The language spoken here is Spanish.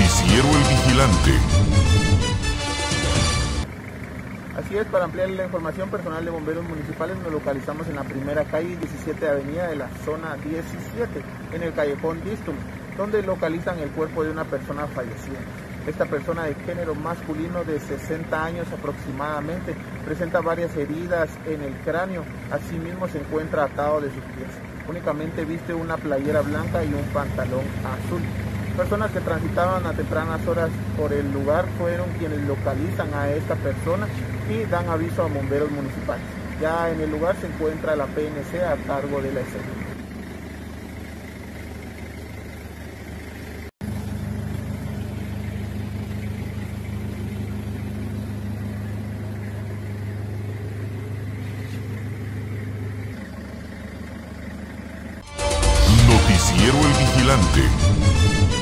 Noticiero El Vigilante. Así es, para ampliar la información, personal de bomberos municipales nos localizamos en la primera calle 17 Avenida de la zona 17, en el callejón Distum, donde localizan el cuerpo de una persona fallecida. Esta persona de género masculino de 60 años aproximadamente presenta varias heridas en el cráneo, asimismo se encuentra atado de sus pies. Únicamente viste una playera blanca y un pantalón azul. Personas que transitaban a tempranas horas por el lugar fueron quienes localizan a esta persona y dan aviso a bomberos municipales. Ya en el lugar se encuentra la PNC a cargo de la escena. Noticiero El Vigilante.